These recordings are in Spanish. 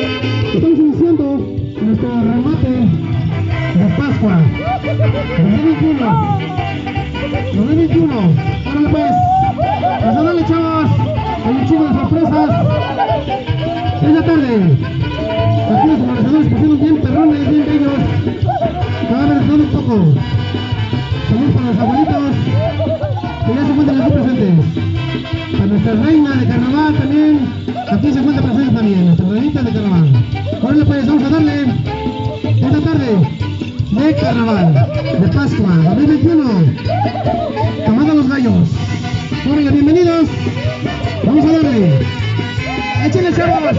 Estamos iniciando nuestro remate de Pascua 2021. 2021. Órale pues. Pasándole, chavos. Hay un chingo de sorpresas. Esta tarde. Aquí los organizadores pusieron bien perrones, bien bellos. Cada vez todo un poco. Saludos para los abuelitos que ya se encuentran aquí presentes. Para nuestra reina de carnaval también. Aquí se encuentra presente también. Nuestra reinita de carnaval. Órale pues, vamos a darle esta tarde de carnaval, de Pascua 2021. Tomando los gallos. Órale, bienvenidos. Vamos a darle. ¡Échenle, chavos!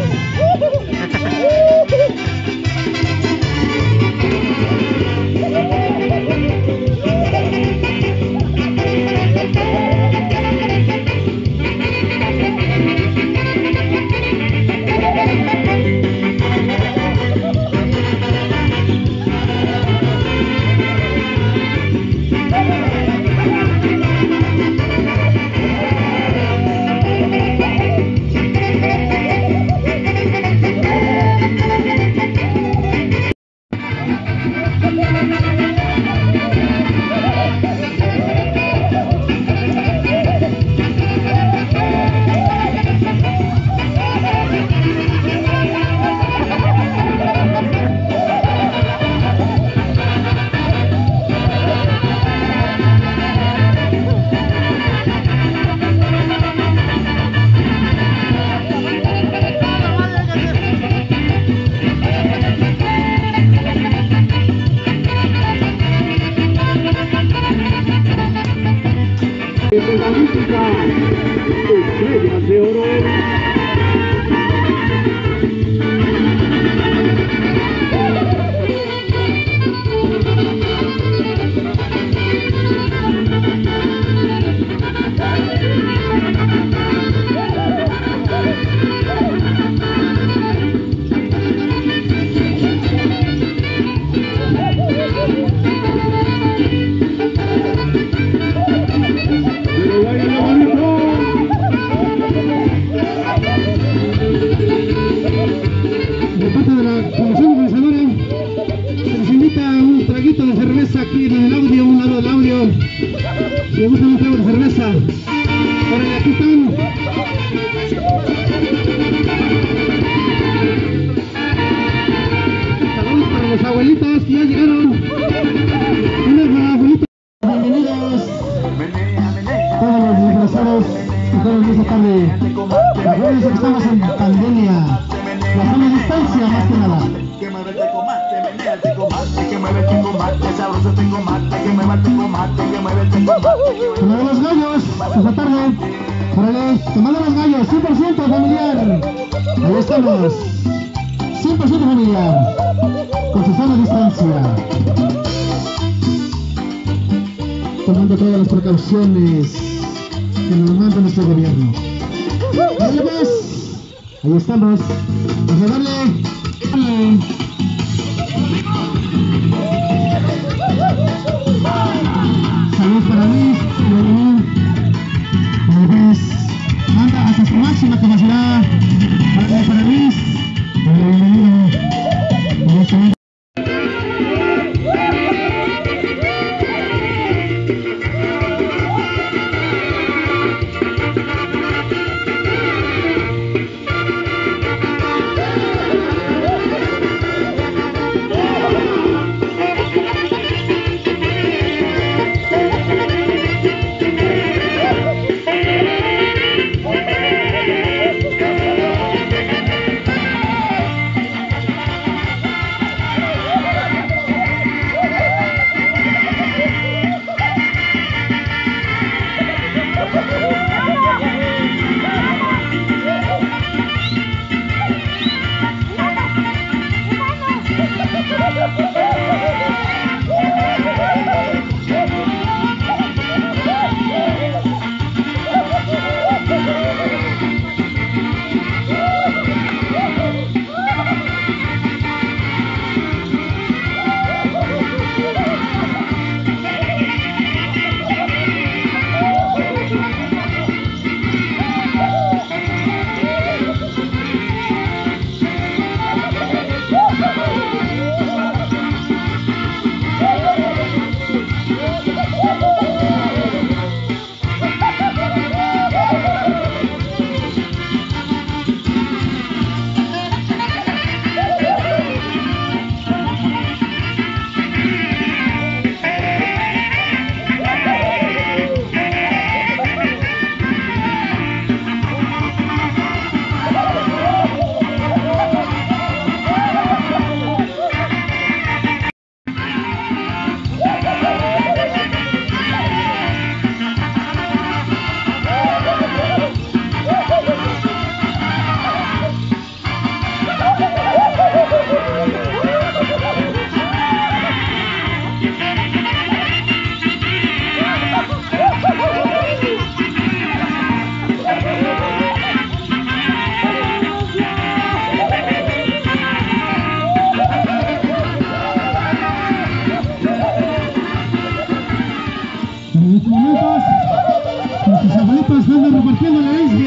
La música, Estrellas de Oro. Aquí en el audio, un lado del audio. Si les gusta un trago de cerveza, órale, aquí están. Saludos para los abuelitos que ya llegaron. Unos abuelitos. Bienvenidos todos los disfrazados y todos esta tarde. Acuérdense que estamos en pandemia. La sana distancia más que nada. Que mueve el tecomate, menea el tecomate, que mueve el tecomate, sabroso tecomate, que mueve el tecomate, que mueve el tecomate. Tomando los gallos, esta tarde. Órale, tomando los gallos, 100% familiar. Ahí estamos, 100% familiar, con su sana distancia. Tomando todas las precauciones que nos manda nuestro gobierno. Órale pues, ahí estamos. Vamos a darle. Saludos para Luis, Luis, manda hasta su máxima capacidad. Para Luis, bienvenido.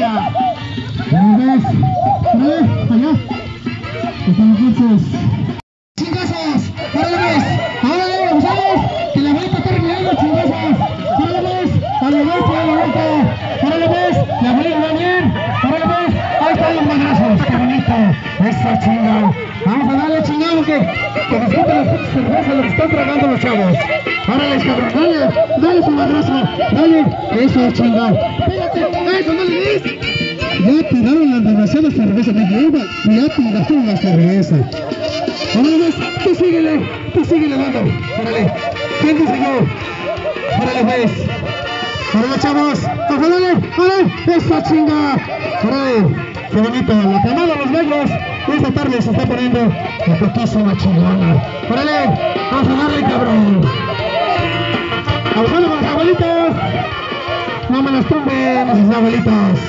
allá. ¿Cómo ves? Allá. Están los dulces. ¡Chingazos! ¡Órale, ves! ¡Órale, vamos! ¡Que la bolita está regalando, chingazos! ¡Órale, ves! ¡Órale, ves! ¡Órale, ves! ¡La bolita va bien! ¡Órale, ves! ¡Ahí están los madrazos! ¡Qué bonito! ¡Eso, chingado! Vamos a darle, chingado, que disfruten las pinches cervezas, lo que están tragando los chavos. ¡Órale, cabrón! ¡Dale su madrazo! ¡Dale! ¡Eso, chingado! ¡Pégate! ¡Eso, no le des! Ya tiraron las demasiadas cervezas, me lleva. Ya tiraron la cerveza. ¡Órale, ves! ¡Tú síguele dando! ¡Órale! ¿Quién dice yo? ¡Órale, ves! ¡Órale, chavos! ¡Órale! ¡Eso, chinga! ¡Órale! ¡Qué bonito! La camada de los negros esta tarde se está poniendo la poquísima chingona. ¡Órale! ¡Vamos a darle, cabrón! ¡Vamos con los abuelitos! ¡No me los tumben, esos abuelitos!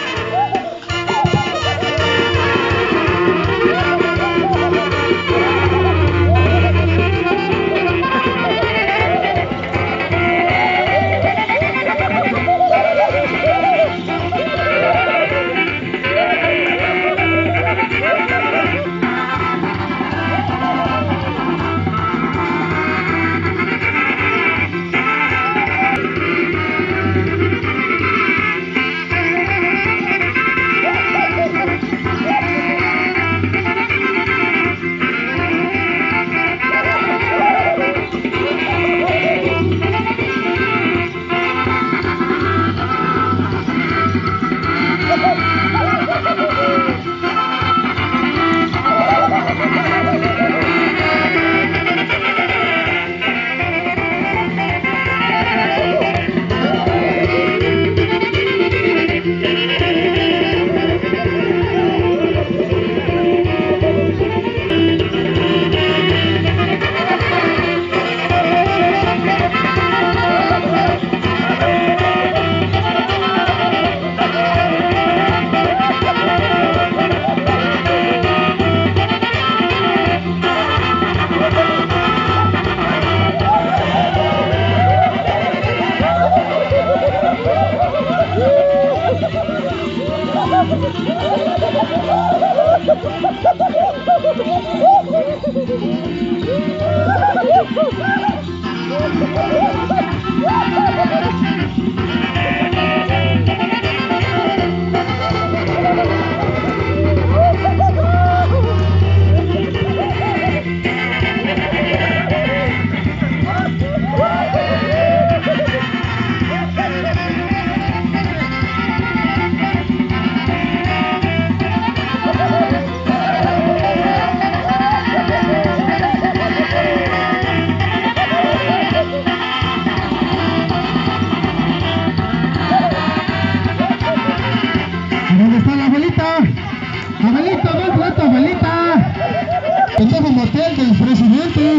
¿Dónde está la abuelita? ¡Abuelita, ven rato, abuelita! ¡Pendejo motel del presidente!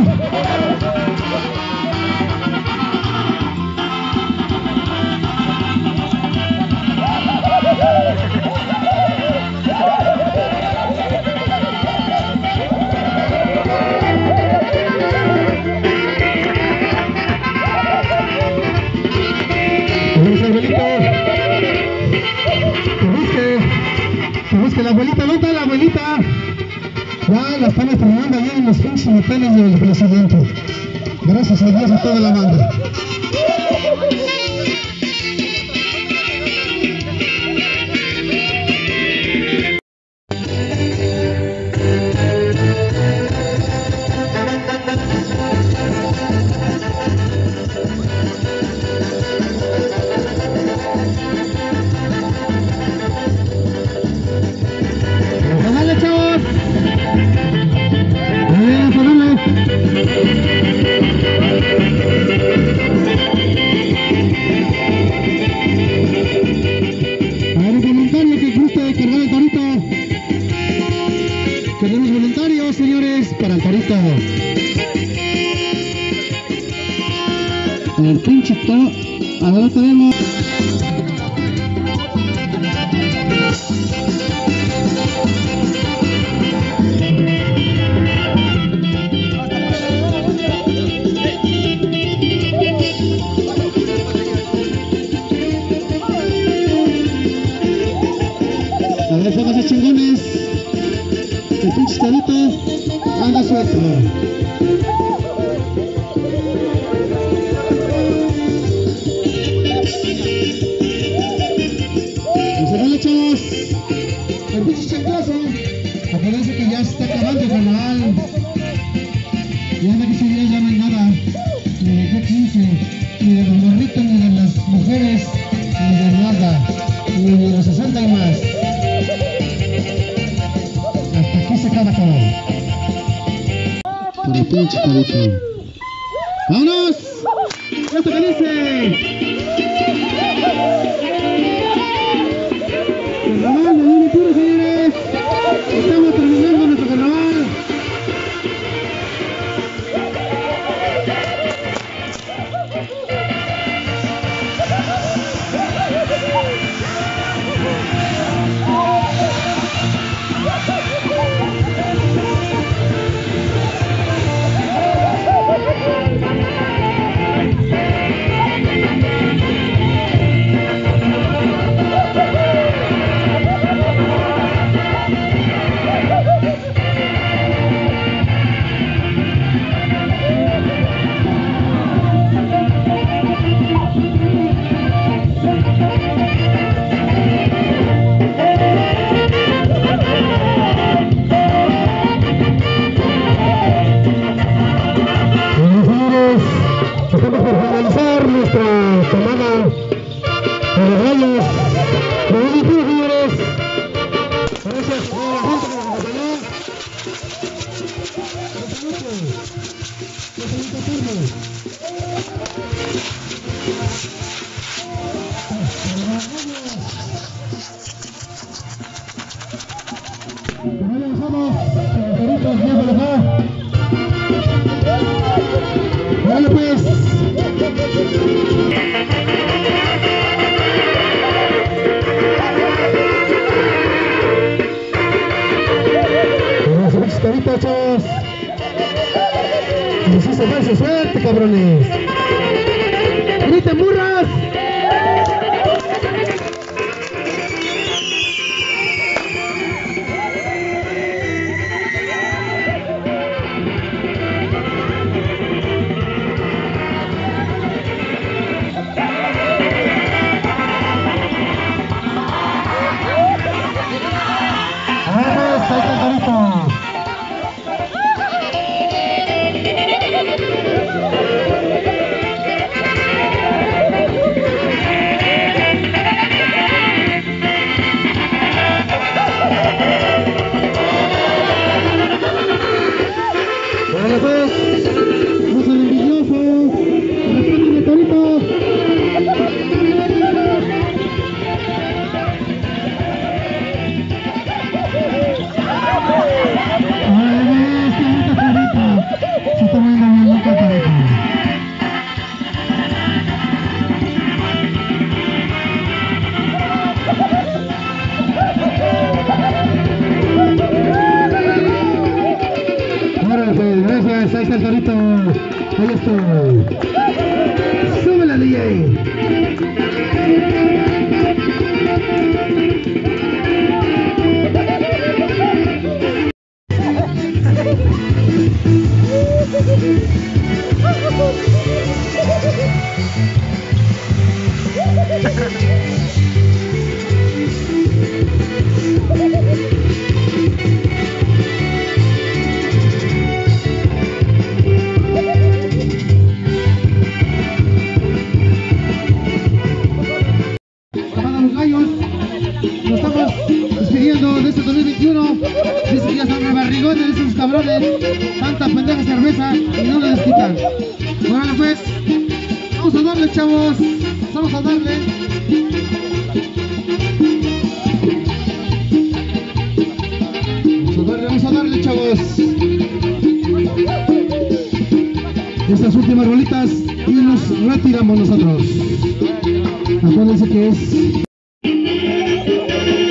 ¡Vamos, abuelito! Que busque la abuelita, ¿dónde está la abuelita? Ya la están estrenando allá en los 15 moteles del presidente. Gracias a Dios a toda la banda. ¡Dale, chavos! Tenemos voluntarios, señores, para el torito. El pinche toro. Ahora tenemos. Ahí pónganse chingones. El pinche Torito anda suelto. No se vale, chavos. El pinche changazo. Acuérdense que ya se está acabando el carnaval. Ya de que ese día ya no hay nada. Ni de G15, ni de los morritos, ni de las mujeres, ni de nada. Ni de los 60 y más. Hasta aquí se acaba todo. Por el pinche Torito. ¡Vámonos! ¡Esto que dice! Carnaval de Duro y Puro, señores. Estamos terminando nuestro carnaval. Estamos por finalizar nuestra tomada de los rayos de Duro y Puro, señores. Gracias a la gente que nos acompañó. Vale, pues. Ahorita, chavos. Nos hizo falsa suerte, cabrones. ¡Griten, burras! ¡Vamos, ahí está el Torito! Vale, pues, no sean envidiosos, respeten el Torito. Se está viendo bien loca el Torito. Órale, pues, gracias, ahí está el Torito. Ahí estoy. ¡Súbela, DJ! Nos estamos despidiendo de este 2021. Dicen que ya están rebarrigones esos cabrones. Tanta pendeja cerveza y no le desquitan. Bueno, pues, vamos a darle, chavos. Vamos a darle. Vamos a darle, chavos. Estas últimas rolitas y nos retiramos nosotros. Acuérdense que es